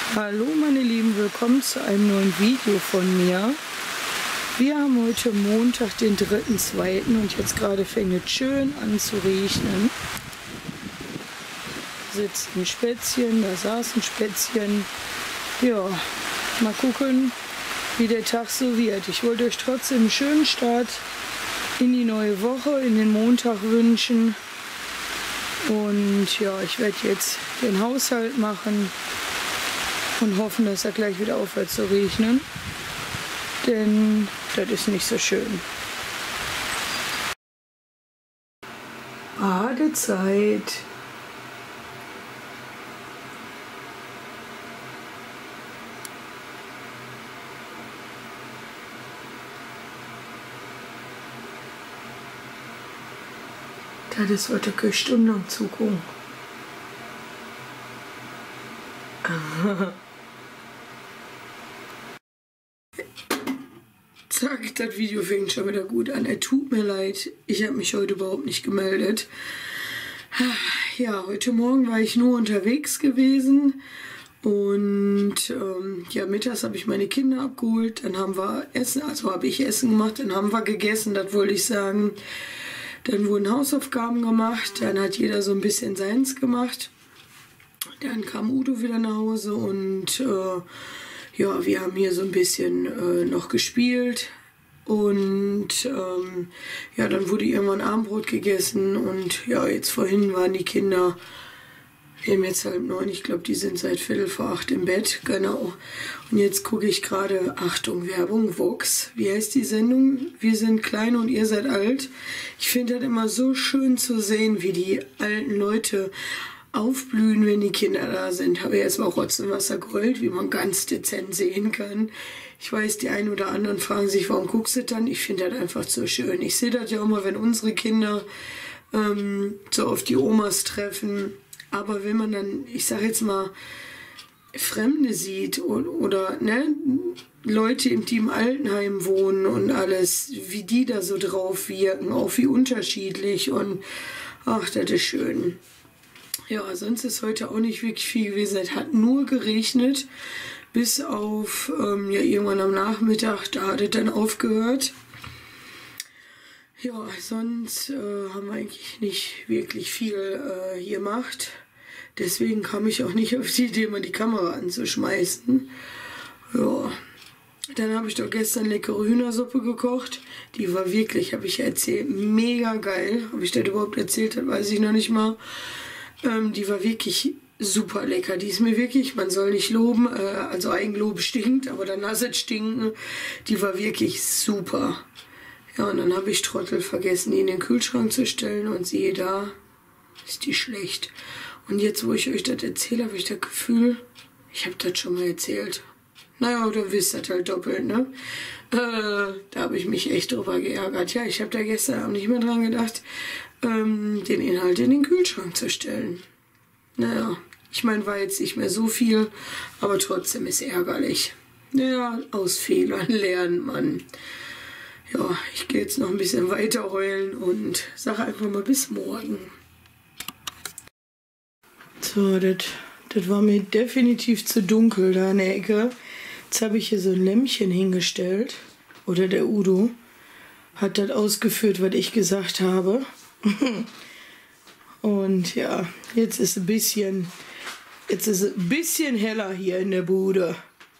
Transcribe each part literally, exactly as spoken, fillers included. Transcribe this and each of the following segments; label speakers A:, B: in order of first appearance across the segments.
A: Hallo meine Lieben, willkommen zu einem neuen Video von mir. Wir haben heute Montag, den dritten zweiten und jetzt gerade fängt es schön an zu regnen. Da sitzt ein Spätzchen, da saß ein Spätzchen. Ja, mal gucken, wie der Tag so wird. Ich wollte euch trotzdem einen schönen Start in die neue Woche, in den Montag wünschen. Und ja, ich werde jetzt den Haushalt machen und hoffen, dass er gleich wieder aufhört zu regnen, denn das ist nicht so schön. Badezeit. Das ist, was der stundenlang zugucken. Zack, das Video fängt schon wieder gut an. Es tut mir leid, ich habe mich heute überhaupt nicht gemeldet. Ja, heute Morgen war ich nur unterwegs gewesen und ähm, ja, mittags habe ich meine Kinder abgeholt. Dann haben wir Essen, also habe ich Essen gemacht, dann haben wir gegessen, das wollte ich sagen. Dann wurden Hausaufgaben gemacht, dann hat jeder so ein bisschen seins gemacht. Dann kam Udo wieder nach Hause und äh, ja, wir haben hier so ein bisschen äh, noch gespielt. Und ähm, ja, dann wurde irgendwann Abendbrot gegessen und ja, jetzt vorhin waren die Kinder, wir haben jetzt halb neun, ich glaube, die sind seit Viertel vor acht im Bett, genau. Und jetzt gucke ich gerade, Achtung, Werbung, Vox, wie heißt die Sendung? Wir sind klein und ihr seid alt. Ich finde das immer so schön zu sehen, wie die alten Leute aufblühen, wenn die Kinder da sind. Habe jetzt mal Rotzenwasser gerollt, wie man ganz dezent sehen kann. Ich weiß, die einen oder anderen fragen sich, warum guckst du dann? Ich finde das einfach so schön. Ich sehe das ja immer, wenn unsere Kinder ähm, so auf die Omas treffen. Aber wenn man dann, ich sage jetzt mal, Fremde sieht oder, oder ne, Leute, die im Altenheim wohnen und alles, wie die da so drauf wirken, auch wie unterschiedlich und ach, das ist schön. Ja, sonst ist heute auch nicht wirklich viel gewesen. Es hat nur geregnet, bis auf ähm, ja, irgendwann am Nachmittag, da hat es dann aufgehört. Ja, sonst äh, haben wir eigentlich nicht wirklich viel äh, gemacht. Deswegen kam ich auch nicht auf die Idee, mal die Kamera anzuschmeißen. Ja, dann habe ich doch gestern leckere Hühnersuppe gekocht. Die war wirklich, habe ich ja erzählt, mega geil. Habe ich das überhaupt erzählt, das weiß ich noch nicht mal. Ähm, die war wirklich super lecker. Die ist mir wirklich, man soll nicht loben, äh, also Eigenlob stinkt, aber dann lass es stinken. Die war wirklich super. Ja, und dann habe ich Trottel vergessen, die in den Kühlschrank zu stellen und siehe da, ist die schlecht. Und jetzt, wo ich euch das erzähle, habe ich das Gefühl, ich habe das schon mal erzählt. Naja, oder wisst das halt doppelt, ne? Äh, da habe ich mich echt drüber geärgert. Ja, ich habe da gestern Abend nicht mehr dran gedacht, ähm, den Inhalt in den Kühlschrank zu stellen. Naja, ich meine, war jetzt nicht mehr so viel, aber trotzdem ist ärgerlich. Ja, aus Fehlern lernt man. Ja, ich gehe jetzt noch ein bisschen weiter heulen und sage einfach mal bis morgen. So, das war mir definitiv zu dunkel da in der Ecke. Jetzt habe ich hier so ein Lämpchen hingestellt. Oder der Udo hat das ausgeführt, was ich gesagt habe. Und ja, jetzt ist ein bisschen, jetzt ist ein bisschen heller hier in der Bude.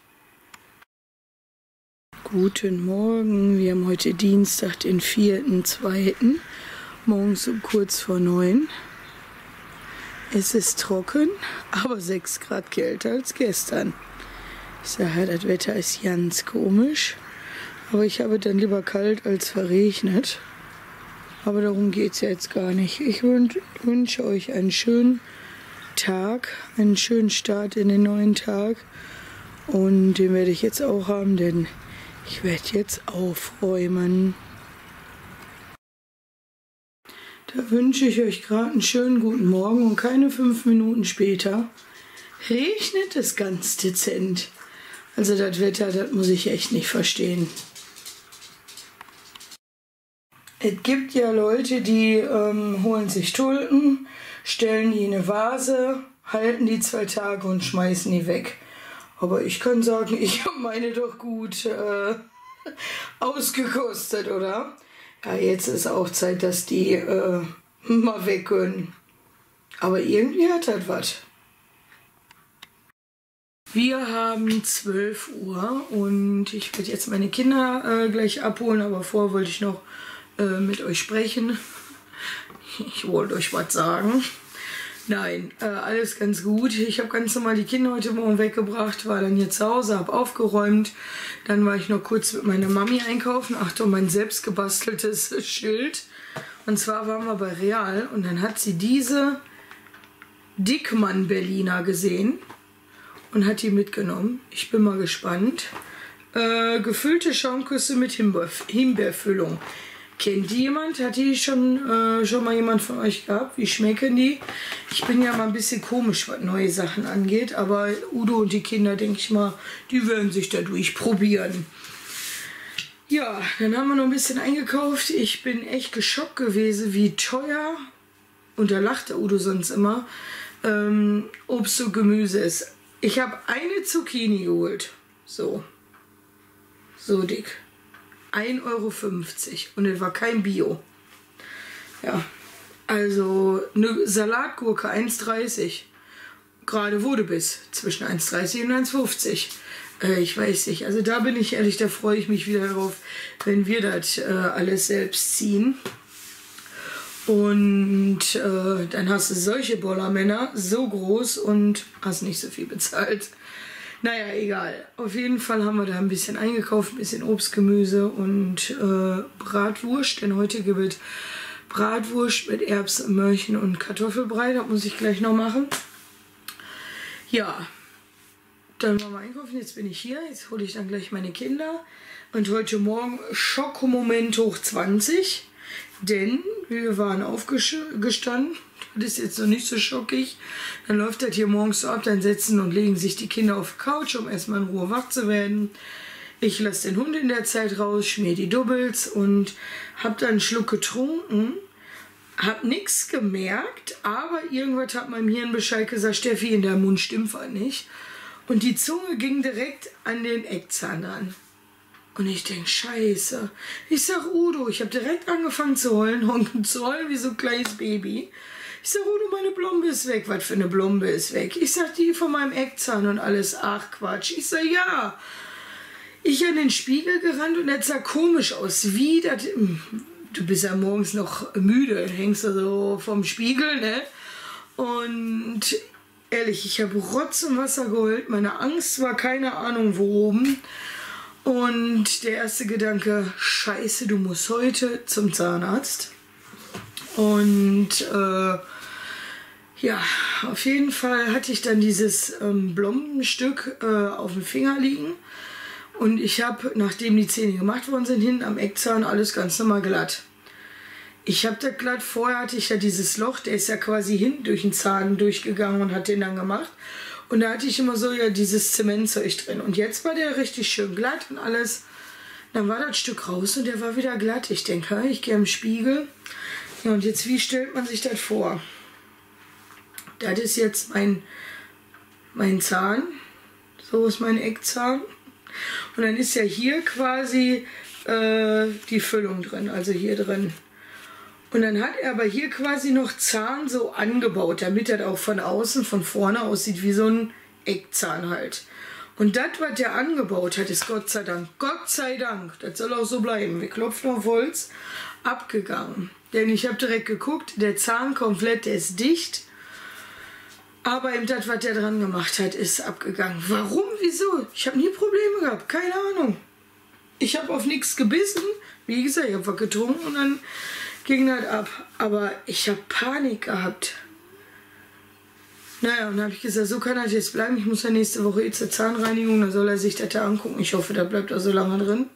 A: Guten Morgen, wir haben heute Dienstag, den vierten zweiten morgens um kurz vor neun. Es ist trocken, aber sechs Grad kälter als gestern. Ich sage, das Wetter ist ganz komisch, aber ich habe dann lieber kalt als verregnet. Aber darum geht es ja jetzt gar nicht. Ich wünsche euch einen schönen Tag, einen schönen Start in den neuen Tag. Und den werde ich jetzt auch haben, denn ich werde jetzt aufräumen. Da wünsche ich euch gerade einen schönen guten Morgen und keine fünf Minuten später regnet es ganz dezent. Also das Wetter, das muss ich echt nicht verstehen. Es gibt ja Leute, die ähm, holen sich Tulpen, stellen die in eine Vase, halten die zwei Tage und schmeißen die weg. Aber ich kann sagen, ich habe meine doch gut äh, ausgekostet, oder? Ja, jetzt ist auch Zeit, dass die äh, mal weg können. Aber irgendwie hat das was. Wir haben zwölf Uhr und ich werde jetzt meine Kinder äh, gleich abholen, aber vorher wollte ich noch äh, mit euch sprechen. Ich wollte euch was sagen. Nein, äh, alles ganz gut. Ich habe ganz normal die Kinder heute Morgen weggebracht, war dann hier zu Hause, habe aufgeräumt. Dann war ich noch kurz mit meiner Mami einkaufen. Achtung, mein selbst gebasteltes Schild. Und zwar waren wir bei Real und dann hat sie diese Dickmann Berliner gesehen und hat die mitgenommen. Ich bin mal gespannt. Äh, gefüllte Schaumküsse mit Himbeer, Himbeerfüllung. Kennt die jemand? Hat die schon, äh, schon mal jemand von euch gehabt? Wie schmecken die? Ich bin ja mal ein bisschen komisch, was neue Sachen angeht. Aber Udo und die Kinder, denke ich mal, die werden sich dadurch probieren. Ja, dann haben wir noch ein bisschen eingekauft. Ich bin echt geschockt gewesen, wie teuer, und da lacht der Udo sonst immer, ähm, Obst und Gemüse ist. Ich habe eine Zucchini geholt. So. So dick. ein Euro fünfzig. Und es war kein Bio. Ja. Also eine Salatgurke eins dreißig. Gerade wurde bis zwischen eins dreißig und eins fünfzig. Äh, ich weiß nicht. Also da bin ich ehrlich, da freue ich mich wieder drauf, wenn wir das äh, alles selbst ziehen. Und äh, dann hast du solche Bollermänner, so groß, und hast nicht so viel bezahlt. Naja, egal. Auf jeden Fall haben wir da ein bisschen eingekauft, ein bisschen Obst, Gemüse und äh, Bratwurst. Denn heute gibt es Bratwurst mit Erbsen, Möhrchen und Kartoffelbrei. Das muss ich gleich noch machen. Ja, dann waren wir einkaufen. Jetzt bin ich hier. Jetzt hole ich dann gleich meine Kinder. Und heute Morgen Schockmoment hoch zwanzig. Denn wir waren aufgestanden, das ist jetzt noch nicht so schockig. Dann läuft das hier morgens so ab, dann setzen und legen sich die Kinder auf die Couch, um erstmal in Ruhe wach zu werden. Ich lasse den Hund in der Zeit raus, schmier die Doubles und habe dann einen Schluck getrunken. Hab nichts gemerkt, aber irgendwas hat meinem Hirn Bescheid gesagt, Steffi, in deinem Mund stimmt was nicht. Und die Zunge ging direkt an den Eckzahn ran. Und ich denke, scheiße. Ich sag Udo, ich habe direkt angefangen zu heulen, und zu heulen wie so ein kleines Baby. Ich sag, Udo, meine Blombe ist weg. Was für eine Blombe ist weg? Ich sag, die von meinem Eckzahn und alles. Ach, Quatsch. Ich sag, ja. Ich an den Spiegel gerannt und das sah komisch aus. Wie das... Du bist ja morgens noch müde, hängst du so vom Spiegel, ne? Und ehrlich, ich habe Rotz und Wasser geholt. Meine Angst war keine Ahnung wo oben. Und der erste Gedanke, scheiße, du musst heute zum Zahnarzt. Und äh, ja, auf jeden Fall hatte ich dann dieses ähm, Blombenstück äh, auf dem Finger liegen. Und ich habe, nachdem die Zähne gemacht worden sind, hinten am Eckzahn alles ganz normal glatt. Ich habe das glatt, vorher hatte ich ja dieses Loch, der ist ja quasi hinten durch den Zahn durchgegangen und hat den dann gemacht. Und da hatte ich immer so ja dieses Zementzeug drin. Und jetzt war der richtig schön glatt und alles. Dann war das Stück raus und der war wieder glatt. Ich denke, ich gehe im Spiegel. Ja, und jetzt, wie stellt man sich das vor? Das ist jetzt mein, mein Zahn. So ist mein Eckzahn. Und dann ist ja hier quasi äh, die Füllung drin, also hier drin. Und dann hat er aber hier quasi noch Zahn so angebaut, damit er auch von außen, von vorne aussieht wie so ein Eckzahn halt. Und das, was der angebaut hat, ist Gott sei Dank, Gott sei Dank, das soll auch so bleiben, wir klopfen auf Holz, abgegangen. Denn ich habe direkt geguckt, der Zahn komplett, der ist dicht. Aber eben das, was der dran gemacht hat, ist abgegangen. Warum? Wieso? Ich habe nie Probleme gehabt. Keine Ahnung. Ich habe auf nichts gebissen. Wie gesagt, ich habe was getrunken und dann ging das ab. Aber ich habe Panik gehabt. Naja, und dann habe ich gesagt, so kann das jetzt bleiben. Ich muss ja nächste Woche jetzt zur Zahnreinigung. Da soll er sich das da angucken. Ich hoffe, da bleibt er so lange drin.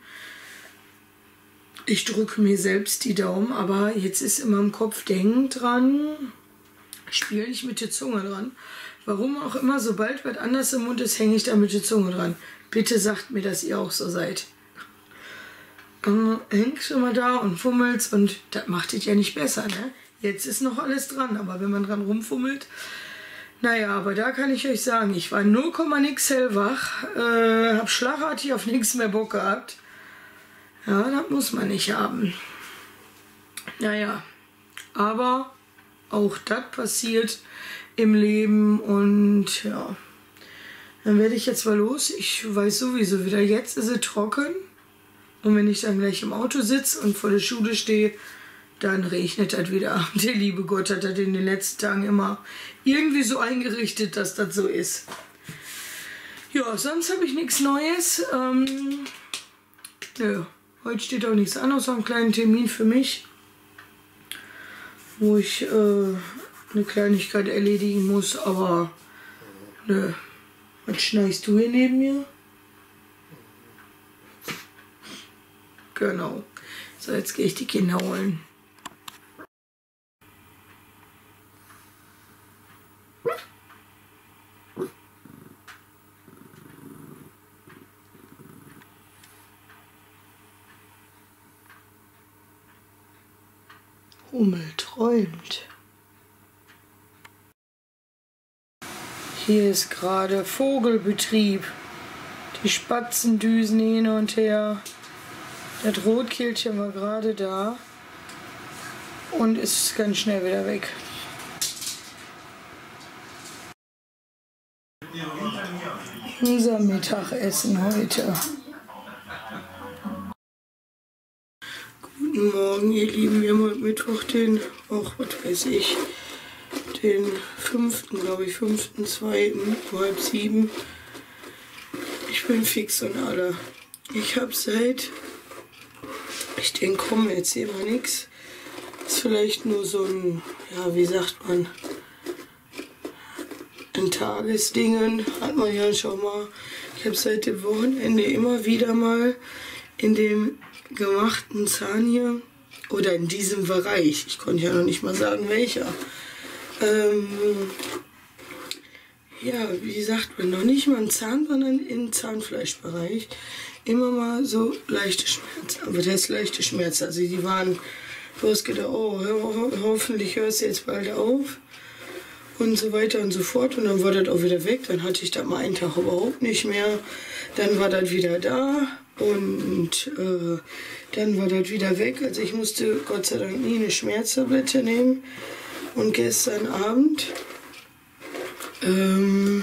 A: Ich drücke mir selbst die Daumen. Aber jetzt ist in meinem Kopf, denk dran... Spiel nicht mit der Zunge dran. Warum auch immer, sobald was anders im Mund ist, hänge ich da mit der Zunge dran. Bitte sagt mir, dass ihr auch so seid. Äh, hängst du mal da und fummelst und das macht es ja nicht besser, ne? Jetzt ist noch alles dran, aber wenn man dran rumfummelt, Naja, aber da kann ich euch sagen, ich war null Komma nix hellwach, äh, hab schlagartig auf nichts mehr Bock gehabt. Ja, das muss man nicht haben. Naja, aber auch das passiert im Leben und ja, dann werde ich jetzt mal los. Ich weiß sowieso wieder, jetzt ist es trocken und wenn ich dann gleich im Auto sitze und vor der Schule stehe, dann regnet das wieder. Der liebe Gott hat das in den letzten Tagen immer irgendwie so eingerichtet, dass das so ist. Ja, sonst habe ich nichts Neues. Ähm, nö, heute steht auch nichts an, außer einen kleinen Termin für mich, wo ich äh, eine Kleinigkeit erledigen muss, aber nö. Was schneist du hier neben mir? Genau. So, jetzt gehe ich die Kinder holen. Hummel träumt. Hier ist gerade Vogelbetrieb. Die Spatzen düsen hin und her. Das Rotkehlchen war gerade da und ist ganz schnell wieder weg. Unser Mittagessen heute. Guten Morgen, ihr Lieben. Wir haben heute Mittwoch den, auch was weiß ich, den fünften, glaube ich, fünften, zweiten, halb sieben. Ich bin fix und alle. Ich habe seit, ich denke, komm, erzähl mal nichts. Ist vielleicht nur so ein, ja, wie sagt man, ein Tagesdingen, hat man ja schon mal. Ich habe seit dem Wochenende immer wieder mal in dem gemachten Zahn hier, oder in diesem Bereich, ich konnte ja noch nicht mal sagen welcher, ähm, ja, wie sagt man, noch nicht mal im Zahn, sondern im Zahnfleischbereich, immer mal so leichte Schmerzen, aber das heißt leichte Schmerzen, also die waren, du hast gedacht, oh, ho hoffentlich hörst du jetzt bald auf und so weiter und so fort und dann war das auch wieder weg, dann hatte ich da mal einen Tag überhaupt nicht mehr, dann war das wieder da. Und äh, dann war das wieder weg. Also ich musste Gott sei Dank nie eine Schmerztablette nehmen. Und gestern Abend ähm,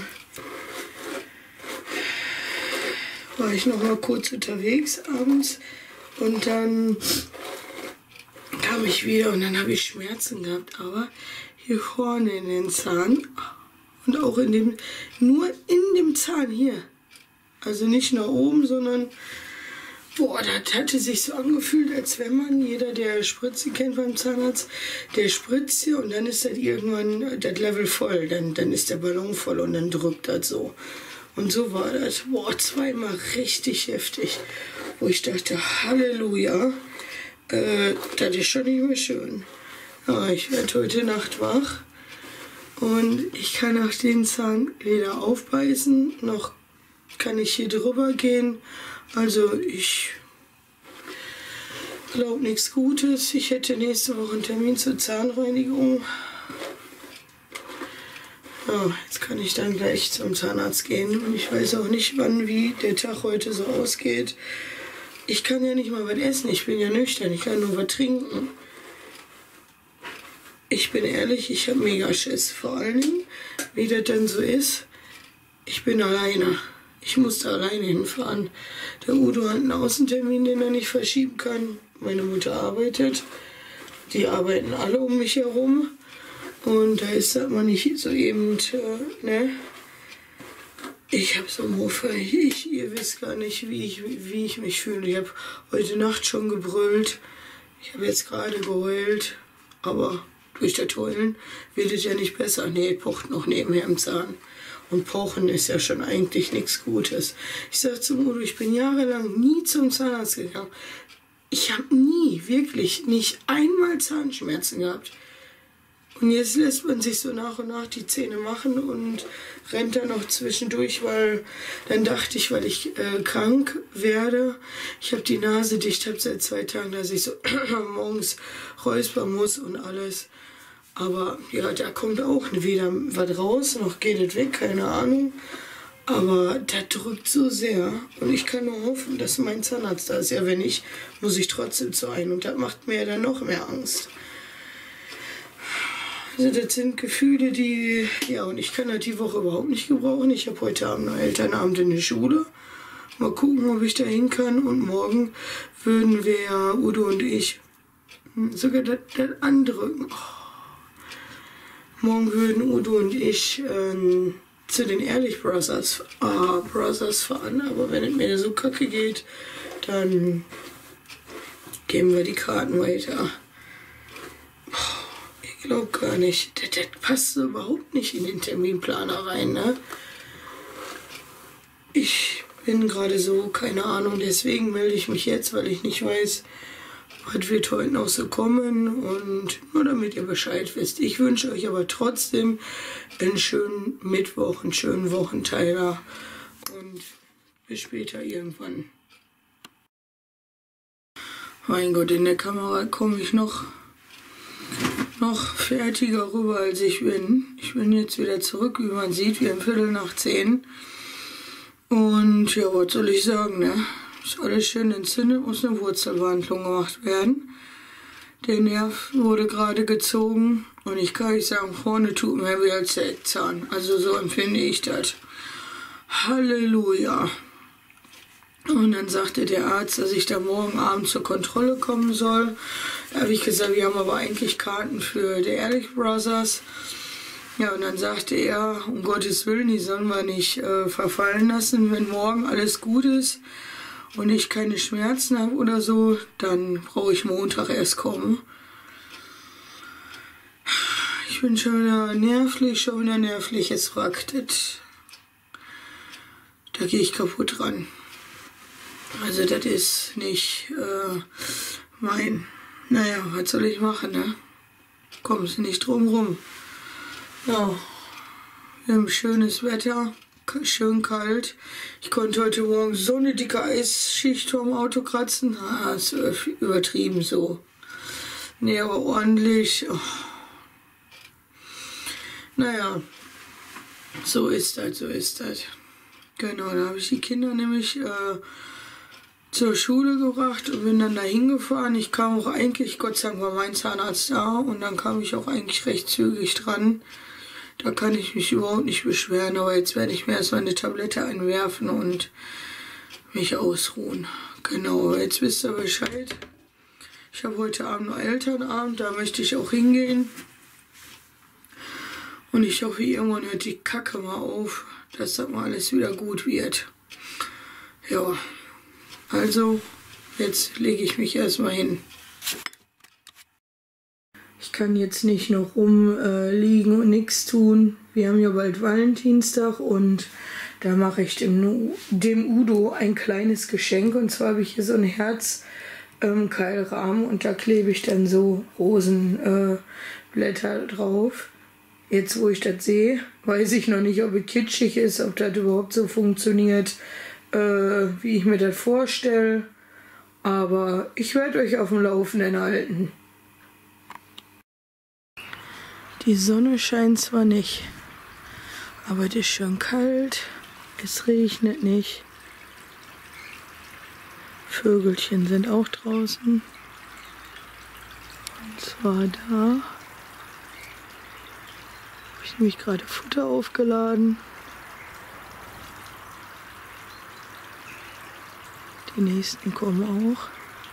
A: war ich noch mal kurz unterwegs abends. Und dann kam ich wieder und dann habe ich Schmerzen gehabt. Aber hier vorne in den Zahn und auch in dem, nur in dem Zahn hier. Also nicht nach oben, sondern boah, das hatte sich so angefühlt, als wenn man, jeder, der Spritze kennt beim Zahnarzt, der spritzt hier und dann ist das irgendwann das Level voll, dann, dann ist der Ballon voll und dann drückt das so. Und so war das, boah, zweimal richtig heftig, wo ich dachte, Halleluja, äh, das ist schon nicht mehr schön. Ja, ich werde heute Nacht wach und ich kann auch den Zahn weder aufbeißen, noch kann ich hier drüber gehen. Also ich glaube nichts Gutes. Ich hätte nächste Woche einen Termin zur Zahnreinigung. Ja, jetzt kann ich dann gleich zum Zahnarzt gehen. Und ich weiß auch nicht, wann, wie der Tag heute so ausgeht. Ich kann ja nicht mal was essen. Ich bin ja nüchtern. Ich kann nur was trinken. Ich bin ehrlich, ich habe mega Schiss. Vor allen Dingen, wie das dann so ist. Ich bin alleine. Ich musste alleine hinfahren. Der Udo hat einen Außentermin, den er nicht verschieben kann. Meine Mutter arbeitet. Die arbeiten alle um mich herum. Und da ist das mal nicht so eben, äh, ne? Ich habe so Muffe. Ich, ihr wisst gar nicht, wie ich, wie ich mich fühle. Ich habe heute Nacht schon gebrüllt. Ich habe jetzt gerade geheult. Aber durch das Heulen wird es ja nicht besser. Nee, pocht noch nebenher im Zahn. Und pochen ist ja schon eigentlich nichts Gutes. Ich sage zum Udo, ich bin jahrelang nie zum Zahnarzt gegangen. Ich habe nie, wirklich nicht einmal Zahnschmerzen gehabt. Und jetzt lässt man sich so nach und nach die Zähne machen und rennt dann noch zwischendurch, weil dann dachte ich, weil ich äh, krank werde, ich habe die Nase dicht, habe seit zwei Tagen, dass ich so morgens räuspern muss und alles. Aber ja, da kommt auch weder was raus, noch geht es weg, keine Ahnung. Aber das drückt so sehr. Und ich kann nur hoffen, dass mein Zahnarzt da ist. Ja, wenn nicht, muss ich trotzdem zu einem. Und das macht mir ja dann noch mehr Angst. Also das sind Gefühle, die... Ja, und ich kann das die Woche überhaupt nicht gebrauchen. Ich habe heute Abend noch Elternabend in der Schule. Mal gucken, ob ich da hin kann. Und morgen würden wir, Udo und ich, sogar das, das andrücken. Oh. Morgen würden Udo und ich ähm, zu den Ehrlich Brothers, ah, Brothers fahren. Aber wenn es mir so kacke geht, dann geben wir die Karten weiter. Oh, ich glaube gar nicht. Das, das passt so überhaupt nicht in den Terminplaner rein, ne? Ich bin gerade so, keine Ahnung, deswegen melde ich mich jetzt, weil ich nicht weiß, was wird heute noch so kommen, und nur damit ihr Bescheid wisst. Ich wünsche euch aber trotzdem einen schönen Mittwoch, einen schönen Wochenteiler und bis später irgendwann. Mein Gott, in der Kamera komme ich noch, noch fertiger rüber, als ich bin. Ich bin jetzt wieder zurück, wie man sieht, wie ein Viertel nach zehn. Und ja, was soll ich sagen, ne? Ist alles schön entzündet, muss eine Wurzelbehandlung gemacht werden. Der Nerv wurde gerade gezogen und ich kann euch sagen, vorne tut mir weh als der Eckzahn. Also so empfinde ich das. Halleluja. Und dann sagte der Arzt, dass ich da morgen Abend zur Kontrolle kommen soll. Da habe ich gesagt, wir haben aber eigentlich Karten für die Ehrlich Brothers. Ja, und dann sagte er, um Gottes Willen, die sollen wir nicht äh, verfallen lassen. Wenn morgen alles gut ist und ich keine Schmerzen habe oder so, dann brauche ich Montag erst kommen. Ich bin schon wieder nervlich, schon wieder nervlich. Es raktet. Da gehe ich kaputt dran. Also das ist nicht äh, mein... Naja, was soll ich machen, ne? Kommst du nicht drum rum. Ja, wir haben schönes Wetter, schön kalt. Ich konnte heute Morgen so eine dicke Eisschicht vom Auto kratzen. Ah, ist übertrieben so. Nee, aber ordentlich. Oh. Naja, so ist das, so ist das. Genau, da habe ich die Kinder nämlich äh, zur Schule gebracht und bin dann da hingefahren. Ich kam auch eigentlich, Gott sei Dank war mein Zahnarzt da, und dann kam ich auch eigentlich recht zügig dran. Da kann ich mich überhaupt nicht beschweren, aber jetzt werde ich mir erstmal eine Tablette einwerfen und mich ausruhen. Genau, jetzt wisst ihr Bescheid. Ich habe heute Abend noch Elternabend, da möchte ich auch hingehen. Und ich hoffe, irgendwann hört die Kacke mal auf, dass das mal alles wieder gut wird. Ja, also jetzt lege ich mich erstmal hin. Ich kann jetzt nicht noch rumliegen äh, und nichts tun. Wir haben ja bald Valentinstag und da mache ich dem, dem Udo ein kleines Geschenk. Und zwar habe ich hier so einen Herzkeilrahmen ähm, und da klebe ich dann so Rosenblätter äh, drauf. Jetzt, wo ich das sehe, weiß ich noch nicht, ob es kitschig ist, ob das überhaupt so funktioniert, äh, wie ich mir das vorstelle. Aber ich werde euch auf dem Laufenden halten. Die Sonne scheint zwar nicht, aber es ist schon kalt, es regnet nicht. Vögelchen sind auch draußen. Und zwar da. Habe ich nämlich gerade Futter aufgeladen. Die nächsten kommen auch.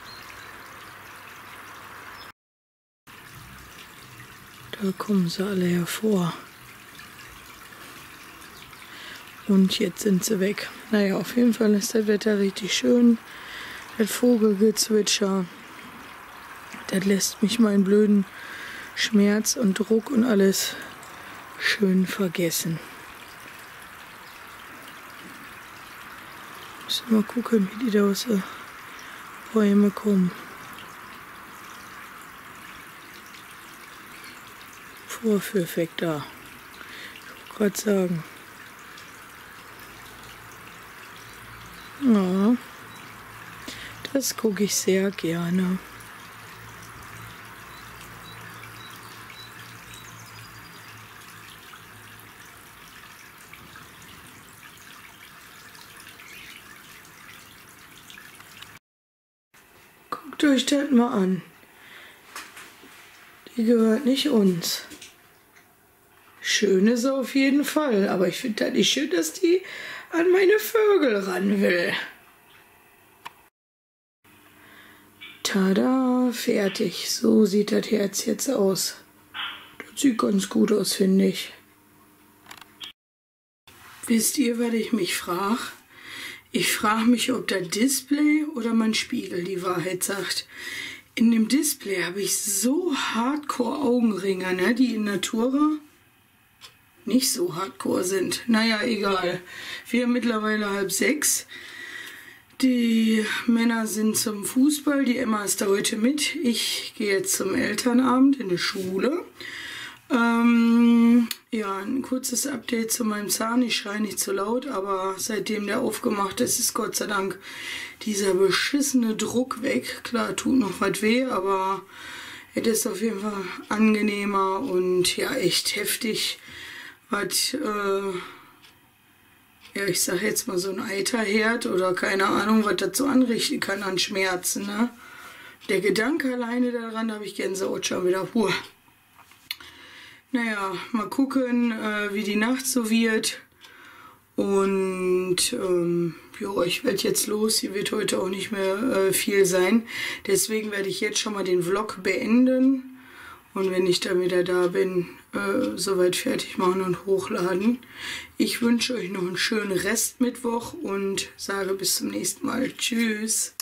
A: Da kommen sie alle hervor. Und jetzt sind sie weg. Naja, auf jeden Fall ist das Wetter richtig schön. Das Vogelgezwitscher, das lässt mich meinen blöden Schmerz und Druck und alles schön vergessen. Müssen wir mal gucken, wie die da aus den Bäumen kommen. Vorführeffekt da. Ich wollte gerade sagen. Ja, das gucke ich sehr gerne. euch das mal an. Die gehört nicht uns. Schön ist sie auf jeden Fall, aber ich finde das nicht schön, dass die an meine Vögel ran will. Tada, fertig. So sieht das Herz jetzt aus. Das sieht ganz gut aus, finde ich. Wisst ihr, was ich mich frage? Ich frage mich, ob das Display oder mein Spiegel die Wahrheit sagt. In dem Display habe ich so hardcore Augenringe, ne, die in Natura nicht so hardcore sind. Naja, egal. Wir haben mittlerweile halb sechs. Die Männer sind zum Fußball. Die Emma ist da heute mit. Ich gehe jetzt zum Elternabend in die Schule. Ähm, ja, ein kurzes Update zu meinem Zahn. Ich schreie nicht zu laut, aber seitdem der aufgemacht ist, ist Gott sei Dank dieser beschissene Druck weg. Klar, tut noch was weh, aber es ist auf jeden Fall angenehmer und ja, echt heftig, was, äh, ja, ich sag jetzt mal so ein Eiterherd oder keine Ahnung, was das so anrichten kann an Schmerzen, ne? Der Gedanke alleine daran, da habe ich Gänsehaut schon wieder. Puh. Naja, mal gucken, äh, wie die Nacht so wird. Und ähm, jo, ich werde jetzt los. Hier wird heute auch nicht mehr äh, viel sein. Deswegen werde ich jetzt schon mal den Vlog beenden. Und wenn ich dann wieder da bin, äh, soweit fertig machen und hochladen. Ich wünsche euch noch einen schönen Restmittwoch und sage bis zum nächsten Mal. Tschüss.